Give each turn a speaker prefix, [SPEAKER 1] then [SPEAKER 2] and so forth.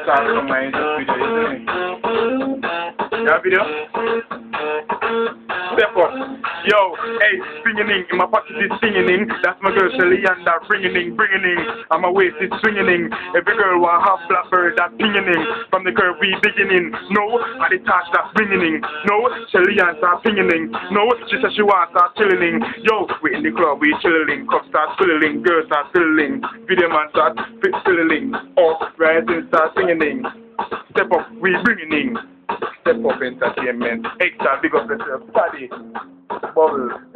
[SPEAKER 1] start somewhere in this video, isn't it? That video? Step up. Yo, hey, singing in my pocket is singing. That's my girl Shelly and that bringing in. And my waist is swinging in. Every girl want half Blackberry that pinging in. From the curve we beginning. No, at the touch that's bringing in. No, Shelly and start pinging in. No, she said she wants start chilling in. Yo, we in the club, we chilling. Cups start filling, girls start filling. Video man start filling. Oh, rising start singing in. Step up, we bringing in. Step up entertainment. Extra big up yourself. Paddy. Bubble.